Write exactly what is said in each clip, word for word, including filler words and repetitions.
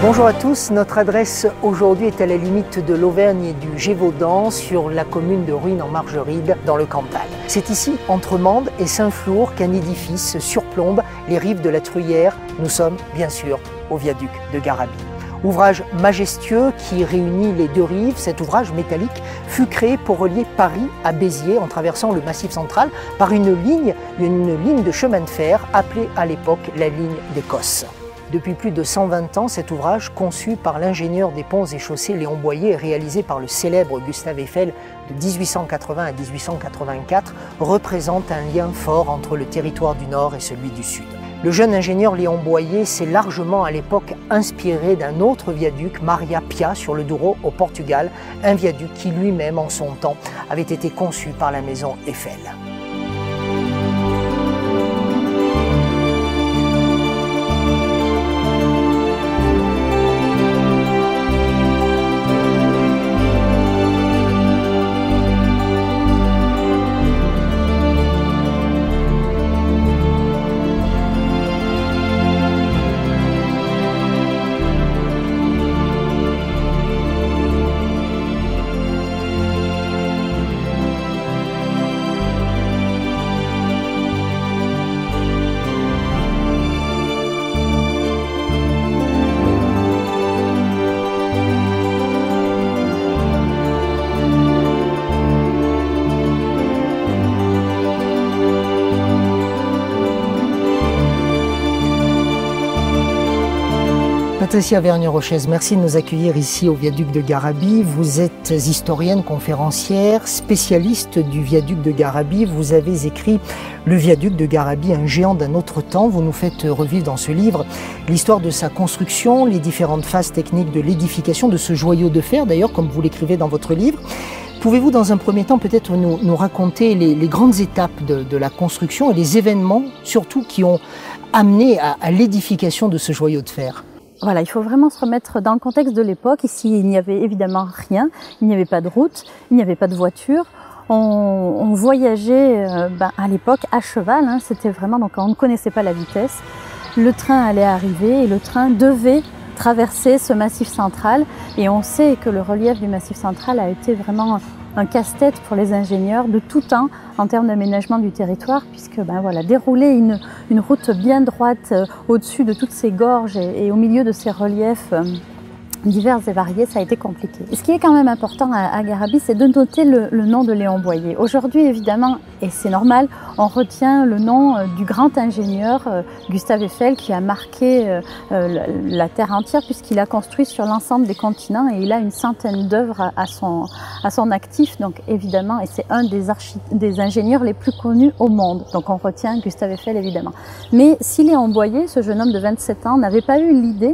Bonjour à tous, notre adresse aujourd'hui est à la limite de l'Auvergne et du Gévaudan sur la commune de Ruines-en-Margeride dans le Cantal. C'est ici, entre Mende et Saint-Flour, qu'un édifice surplombe les rives de la Truyère. Nous sommes bien sûr au viaduc de Garabit. Ouvrage majestueux qui réunit les deux rives, cet ouvrage métallique fut créé pour relier Paris à Béziers en traversant le Massif central par une ligne, une ligne de chemin de fer appelée à l'époque la ligne d'Écosse. Depuis plus de cent vingt ans, cet ouvrage, conçu par l'ingénieur des ponts et chaussées Léon Boyer et réalisé par le célèbre Gustave Eiffel de mille huit cent quatre-vingts à mille huit cent quatre-vingt-quatre, représente un lien fort entre le territoire du Nord et celui du Sud. Le jeune ingénieur Léon Boyer s'est largement à l'époque inspiré d'un autre viaduc, Maria Pia, sur le Douro au Portugal, un viaduc qui lui-même en son temps avait été conçu par la maison Eiffel. Patricia Vergne-Rochaise, merci de nous accueillir ici au viaduc de Garabit. Vous êtes historienne, conférencière, spécialiste du viaduc de Garabit. Vous avez écrit Le viaduc de Garabit, un géant d'un autre temps. Vous nous faites revivre dans ce livre l'histoire de sa construction, les différentes phases techniques de l'édification de ce joyau de fer, d'ailleurs, comme vous l'écrivez dans votre livre. Pouvez-vous, dans un premier temps, peut-être nous, nous raconter les, les grandes étapes de, de la construction et les événements, surtout, qui ont amené à, à l'édification de ce joyau de fer ? Voilà, il faut vraiment se remettre dans le contexte de l'époque. Ici, il n'y avait évidemment rien, il n'y avait pas de route, il n'y avait pas de voiture. On, on voyageait euh, ben, à l'époque à cheval, hein, c'était vraiment, donc on ne connaissait pas la vitesse. Le train allait arriver et le train devait traverser ce massif central. Et on sait que le relief du massif central a été vraiment un casse-tête pour les ingénieurs de tout temps en termes d'aménagement du territoire, puisque ben voilà, dérouler une, une route bien droite euh, au-dessus de toutes ces gorges et, et au milieu de ces reliefs euh, divers et variés, ça a été compliqué. Et ce qui est quand même important à, à Garabit, c'est de noter le, le nom de Léon Boyer. Aujourd'hui, évidemment, et c'est normal, on retient le nom euh, du grand ingénieur euh, Gustave Eiffel qui a marqué euh, euh, la, la Terre entière puisqu'il a construit sur l'ensemble des continents et il a une centaine d'œuvres à, à, son, à son actif. Donc évidemment, et c'est un des, des ingénieurs les plus connus au monde. Donc on retient Gustave Eiffel évidemment. Mais si Léon Boyer, ce jeune homme de vingt-sept ans, n'avait pas eu l'idée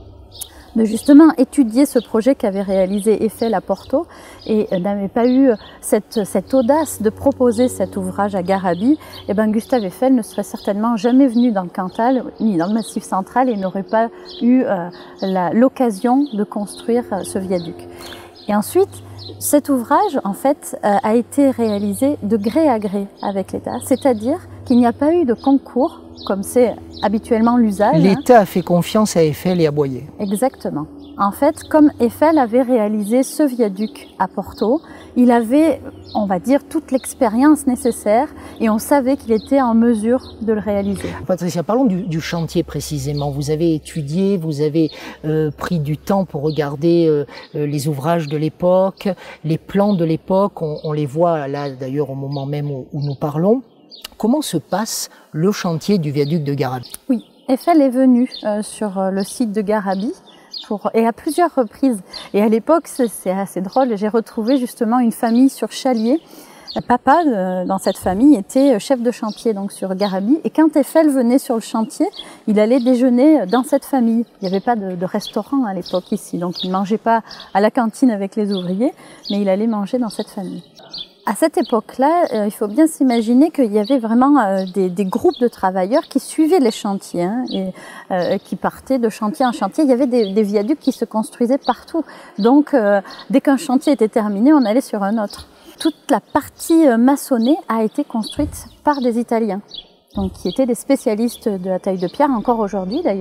de justement étudier ce projet qu'avait réalisé Eiffel à Porto et n'avait pas eu cette, cette audace de proposer cet ouvrage à Garabit, et ben Gustave Eiffel ne serait certainement jamais venu dans le Cantal ni dans le Massif central et n'aurait pas eu euh, l'occasion de construire euh, ce viaduc. Et ensuite, cet ouvrage, en fait, euh, a été réalisé de gré à gré avec l'État, c'est-à-dire qu'il n'y a pas eu de concours comme c'est habituellement l'usage. L'État a fait confiance à Eiffel et à Boyer. Exactement. En fait, comme Eiffel avait réalisé ce viaduc à Porto, il avait, on va dire, toute l'expérience nécessaire et on savait qu'il était en mesure de le réaliser. Patricia, parlons du, du chantier précisément. Vous avez étudié, vous avez euh, pris du temps pour regarder euh, les ouvrages de l'époque, les plans de l'époque, on, on les voit là d'ailleurs au moment même où, où nous parlons. Comment se passe le chantier du viaduc de Garabit? Oui, Eiffel est venu euh, sur le site de Garabit pour, et à plusieurs reprises. Et à l'époque, c'est assez drôle, j'ai retrouvé justement une famille sur Chalier. Papa, euh, dans cette famille, était chef de chantier donc sur Garabit. Et quand Eiffel venait sur le chantier, il allait déjeuner dans cette famille. Il n'y avait pas de, de restaurant à l'époque ici, donc il ne mangeait pas à la cantine avec les ouvriers, mais il allait manger dans cette famille. À cette époque-là, euh, il faut bien s'imaginer qu'il y avait vraiment euh, des, des groupes de travailleurs qui suivaient les chantiers, hein, et euh, qui partaient de chantier en chantier. Il y avait des, des viaducs qui se construisaient partout. Donc, euh, dès qu'un chantier était terminé, on allait sur un autre. Toute la partie euh, maçonnée a été construite par des Italiens, donc qui étaient des spécialistes de la taille de pierre, encore aujourd'hui d'ailleurs.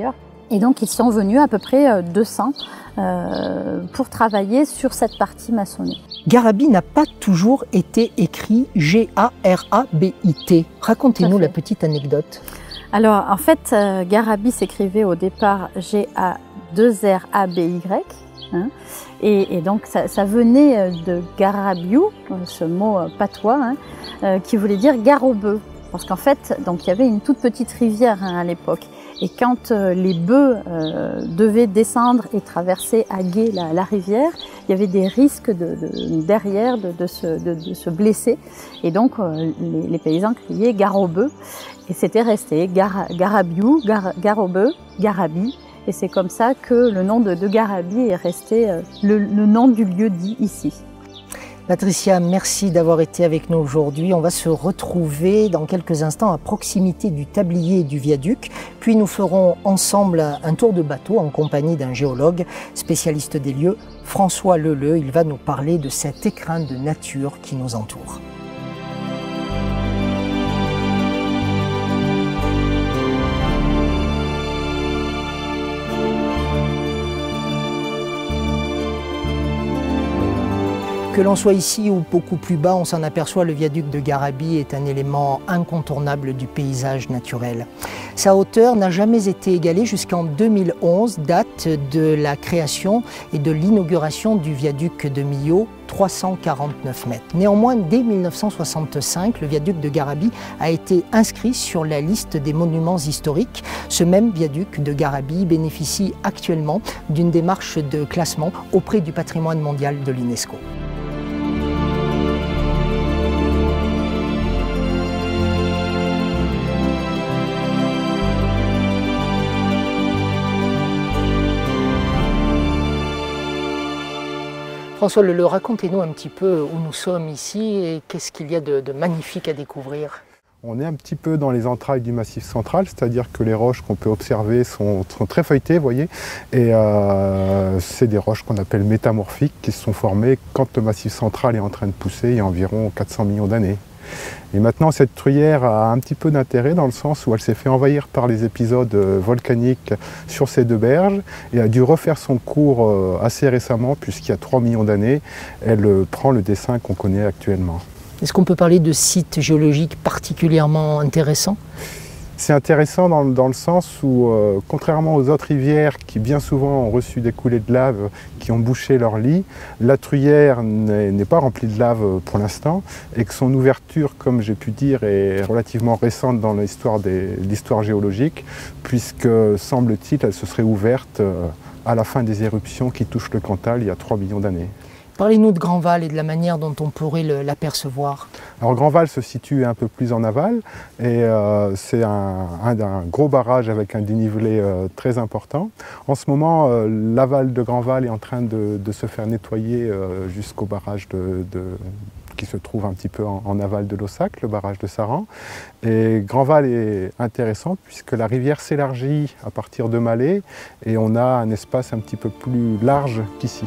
Et donc ils sont venus à peu près deux cents euh, pour travailler sur cette partie maçonnée. Garabit n'a pas toujours été écrit G A R A B I T. Racontez-nous la petite anecdote. Alors en fait, euh, Garabit s'écrivait au départ G A deux R A B Y. Hein, et, et donc ça, ça venait de Garabiou, ce mot patois, hein, euh, qui voulait dire gare aux bœufs. Parce qu'en fait, donc, il y avait une toute petite rivière hein, à l'époque. Et quand euh, les bœufs euh, devaient descendre et traverser à gué la, la rivière, il y avait des risques de, de, derrière de, de, se, de, de se blesser. Et donc euh, les, les paysans criaient gare aux bœufs. Et c'était resté Gar, Garabiou, Gar, gare aux bœufs, Garabit. Et c'est comme ça que le nom de, de Garabit est resté euh, le, le nom du lieu dit ici. Patricia, merci d'avoir été avec nous aujourd'hui. On va se retrouver dans quelques instants à proximité du tablier et du viaduc. Puis nous ferons ensemble un tour de bateau en compagnie d'un géologue spécialiste des lieux, François Leleu. Il va nous parler de cet écrin de nature qui nous entoure. Que l'on soit ici ou beaucoup plus bas, on s'en aperçoit, le viaduc de Garabit est un élément incontournable du paysage naturel. Sa hauteur n'a jamais été égalée jusqu'en deux mille onze, date de la création et de l'inauguration du viaduc de Millau, trois cent quarante-neuf mètres. Néanmoins, dès mille neuf cent soixante-cinq, le viaduc de Garabit a été inscrit sur la liste des monuments historiques. Ce même viaduc de Garabit bénéficie actuellement d'une démarche de classement auprès du patrimoine mondial de l'UNESCO. François Leleu, racontez-nous un petit peu où nous sommes ici et qu'est-ce qu'il y a de, de magnifique à découvrir. On est un petit peu dans les entrailles du Massif central, c'est-à-dire que les roches qu'on peut observer sont, sont très feuilletées, vous voyez, et euh, c'est des roches qu'on appelle métamorphiques qui se sont formées quand le Massif central est en train de pousser il y a environ quatre cents millions d'années. Et maintenant, cette truyère a un petit peu d'intérêt dans le sens où elle s'est fait envahir par les épisodes volcaniques sur ces deux berges et a dû refaire son cours assez récemment, puisqu'il y a trois millions d'années, elle prend le dessin qu'on connaît actuellement. Est-ce qu'on peut parler de sites géologiques particulièrement intéressants ? C'est intéressant dans, dans le sens où, euh, contrairement aux autres rivières qui bien souvent ont reçu des coulées de lave qui ont bouché leur lit, la truyère n'est pas remplie de lave pour l'instant et que son ouverture, comme j'ai pu dire, est relativement récente dans l'histoire géologique, puisque, semble-t-il, elle se serait ouverte euh, à la fin des éruptions qui touchent le Cantal il y a trois millions d'années. Parlez-nous de Grandval et de la manière dont on pourrait l'apercevoir. Alors Grandval se situe un peu plus en aval et euh, c'est un, un, un gros barrage avec un dénivelé euh, très important. En ce moment, euh, l'aval de Grandval est en train de, de se faire nettoyer euh, jusqu'au barrage de, de, qui se trouve un petit peu en, en aval de Laussac, le barrage de Saran. Et Grandval est intéressant puisque la rivière s'élargit à partir de Mallet et on a un espace un petit peu plus large qu'ici.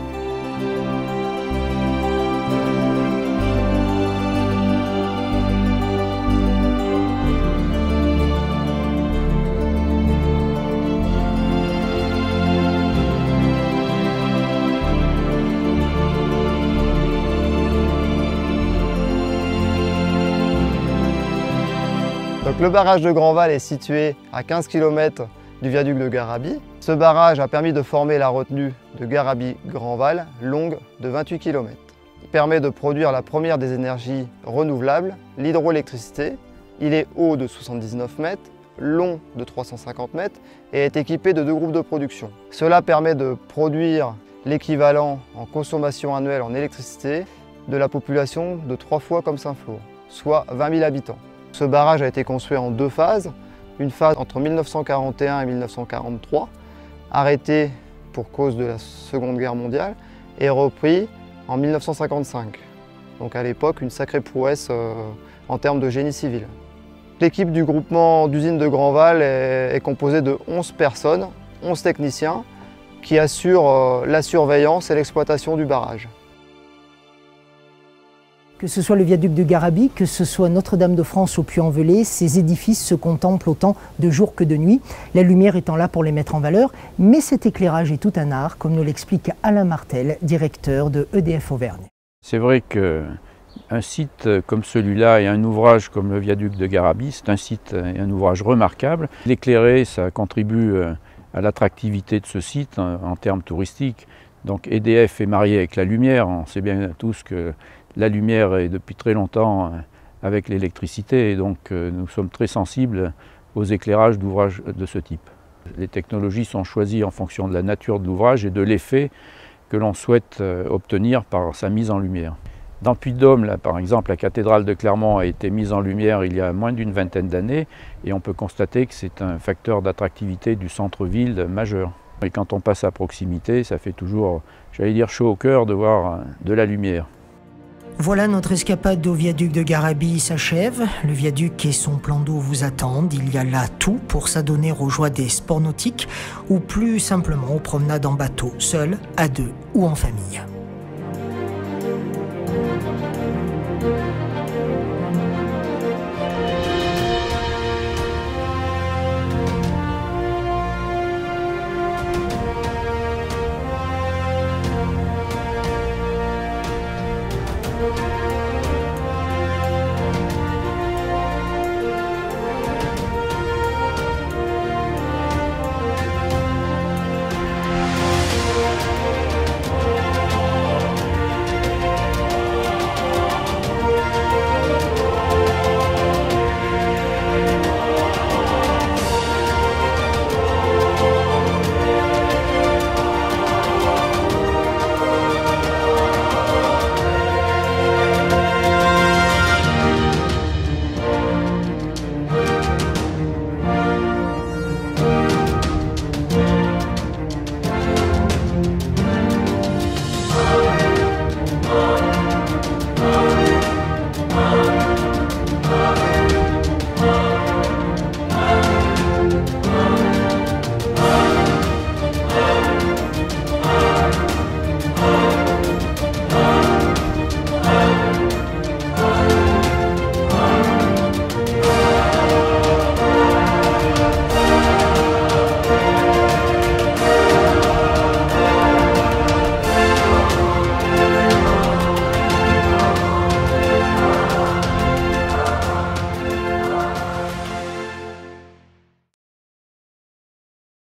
Donc, le barrage de Grandval est situé à quinze kilomètres du viaduc de Garabit. Ce barrage a permis de former la retenue de Garabit-Grandval, longue de vingt-huit kilomètres. Il permet de produire la première des énergies renouvelables, l'hydroélectricité. Il est haut de soixante-dix-neuf mètres, long de trois cent cinquante mètres et est équipé de deux groupes de production. Cela permet de produire l'équivalent en consommation annuelle en électricité de la population de trois fois comme Saint-Flour, soit vingt mille habitants. Ce barrage a été construit en deux phases, une phase entre mille neuf cent quarante et un et mille neuf cent quarante-trois, arrêtée pour cause de la Seconde Guerre mondiale, et repris en mille neuf cent cinquante-cinq. Donc à l'époque, une sacrée prouesse euh, en termes de génie civil. L'équipe du groupement d'usines de Grandval est, est composée de onze personnes, onze techniciens, qui assurent euh, la surveillance et l'exploitation du barrage. Que ce soit le viaduc de Garabi, que ce soit Notre-Dame de France au Puy-en-Velay, ces édifices se contemplent autant de jour que de nuit, la lumière étant là pour les mettre en valeur. Mais cet éclairage est tout un art, comme nous l'explique Alain Martel, directeur de E D F Auvergne. C'est vrai qu'un site comme celui-là et un ouvrage comme le viaduc de Garabi, c'est un site et un ouvrage remarquable. L'éclairer, ça contribue à l'attractivité de ce site en termes touristiques. Donc E D F est marié avec la lumière, on sait bien tous que la lumière est depuis très longtemps avec l'électricité et donc nous sommes très sensibles aux éclairages d'ouvrages de ce type. Les technologies sont choisies en fonction de la nature de l'ouvrage et de l'effet que l'on souhaite obtenir par sa mise en lumière. Dans le Puy-de-Dôme, là, par exemple, la cathédrale de Clermont a été mise en lumière il y a moins d'une vingtaine d'années et on peut constater que c'est un facteur d'attractivité du centre-ville majeur. Et quand on passe à proximité, ça fait toujours, j'allais dire, chaud au cœur de voir de la lumière. Voilà, notre escapade au viaduc de Garabi s'achève. Le viaduc et son plan d'eau vous attendent. Il y a là tout pour s'adonner aux joies des sports nautiques ou plus simplement aux promenades en bateau, seul, à deux ou en famille.